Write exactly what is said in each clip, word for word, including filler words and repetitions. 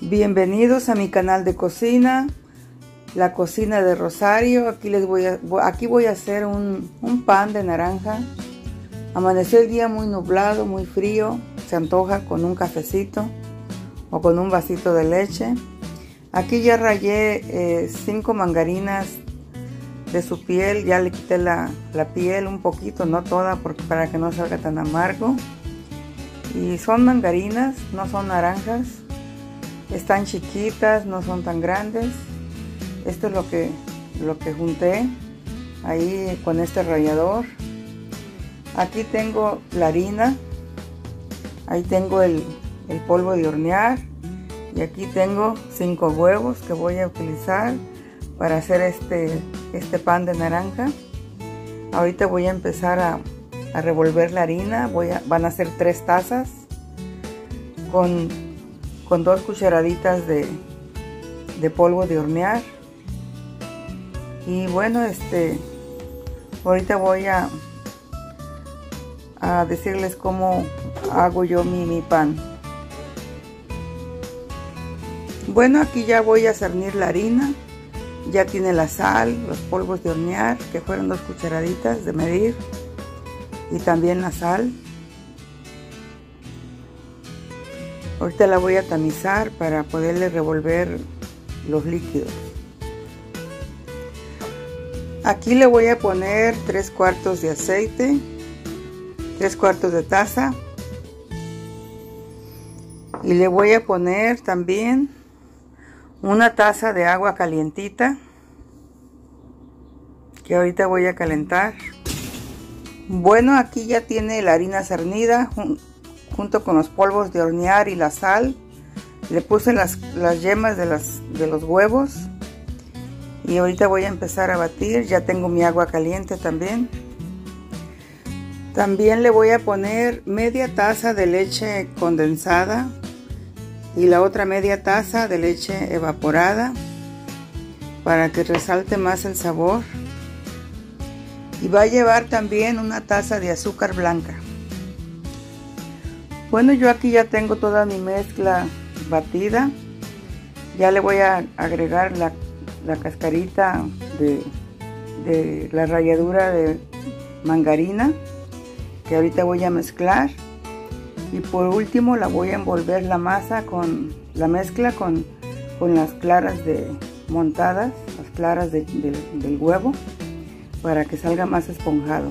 Bienvenidos a mi canal de cocina, la cocina de Rosario. Aquí les voy a, aquí voy a hacer un, un pan de naranja. Amaneció el día muy nublado, muy frío. Se antoja con un cafecito o con un vasito de leche. Aquí ya rallé eh, cinco mangarinas de su piel. Ya le quité la, la piel un poquito, no toda, porque para que no salga tan amargo. Y son mangarinas, no son naranjas. Están chiquitas, no son tan grandes. Esto es lo que, lo que junté ahí con este rallador. Aquí tengo la harina. Ahí tengo el, el polvo de hornear. Y aquí tengo cinco huevos que voy a utilizar para hacer este, este pan de naranja. Ahorita voy a empezar a, a revolver la harina. Voy a, van a ser tres tazas con... con dos cucharaditas de, de polvo de hornear. Y bueno, este ahorita voy a, a decirles cómo hago yo mi, mi pan. Bueno, aquí ya voy a cernir la harina. Ya tiene la sal, los polvos de hornear, que fueron dos cucharaditas de medir, y también la sal. Ahorita la voy a tamizar para poderle revolver los líquidos. Aquí le voy a poner tres cuartos de aceite, tres cuartos de taza. Y le voy a poner también una taza de agua calientita, que ahorita voy a calentar. Bueno, aquí ya tiene la harina cernida junto con los polvos de hornear y la sal. Le puse las, las yemas de, las, de los huevos. Y ahorita voy a empezar a batir. Ya tengo mi agua caliente también. También le voy a poner media taza de leche condensada. Y la otra media taza de leche evaporada, para que resalte más el sabor. Y va a llevar también una taza de azúcar blanca. Bueno, yo aquí ya tengo toda mi mezcla batida. Ya le voy a agregar la, la cascarita de, de la ralladura de mangarina, que ahorita voy a mezclar. Y por último la voy a envolver la masa con la mezcla con, con las claras de montadas, las claras de, de, del huevo, para que salga más esponjado.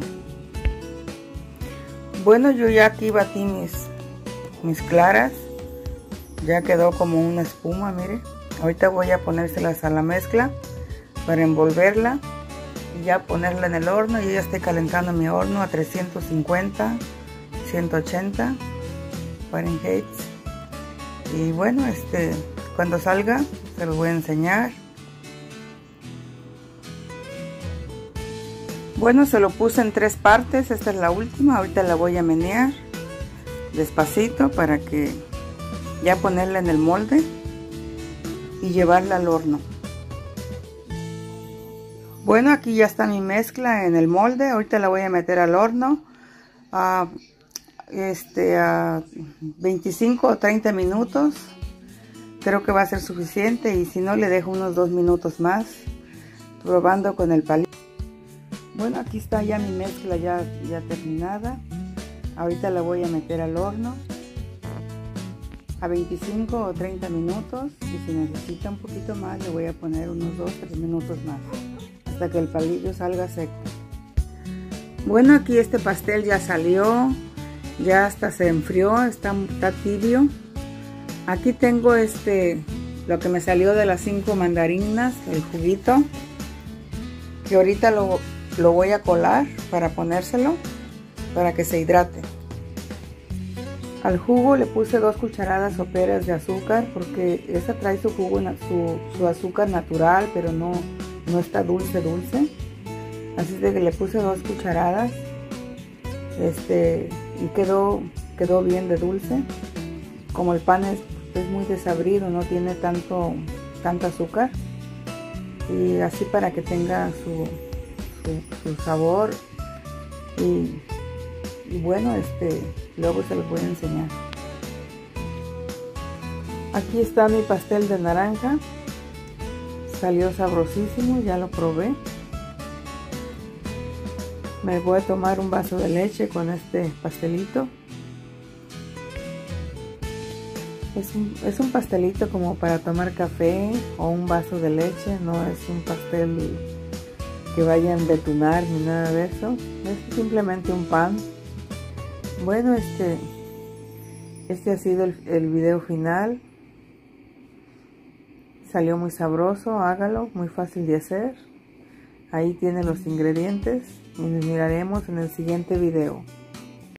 Bueno, yo ya aquí batí mis mis claras, ya quedó como una espuma, mire. Ahorita voy a ponérselas a la mezcla para envolverla y ya ponerla en el horno. Yo ya estoy calentando mi horno a trescientos cincuenta, ciento ochenta Fahrenheit. Y bueno, este cuando salga se los voy a enseñar. Bueno, se lo puse en tres partes. Esta es la última. Ahorita la voy a menear despacito para que ya ponerla en el molde y llevarla al horno. Bueno, aquí ya está mi mezcla en el molde. Ahorita la voy a meter al horno a, este, a veinticinco o treinta minutos. Creo que va a ser suficiente, y si no le dejo unos dos minutos más probando con el palillo. Bueno, aquí está ya mi mezcla ya, ya terminada. Ahorita la voy a meter al horno a veinticinco o treinta minutos, y si necesita un poquito más le voy a poner unos dos o tres minutos más hasta que el palillo salga seco. Bueno, aquí este pastel ya salió, ya hasta se enfrió, está, está tibio. Aquí tengo este lo que me salió de las cinco mandarinas, el juguito, que ahorita lo, lo voy a colar para ponérselo, para que se hidrate. Al jugo le puse dos cucharadas soperas de azúcar, porque esta trae su jugo, su, su azúcar natural, pero no, no está dulce dulce. Así de que le puse dos cucharadas, este, y quedó, quedó bien de dulce. Como el pan es, es muy desabrido, no tiene tanto, tanto azúcar, y así para que tenga su, su, su sabor. Y Y bueno, este, luego se los voy a enseñar. Aquí está mi pastel de naranja. Salió sabrosísimo, ya lo probé. Me voy a tomar un vaso de leche con este pastelito. Es un, es un pastelito como para tomar café o un vaso de leche. No es un pastel que vaya a embetunar ni nada de eso. Es simplemente un pan. Bueno, este, este ha sido el, el video final. Salió muy sabroso, hágalo, muy fácil de hacer. Ahí tienen los ingredientes y nos miraremos en el siguiente video.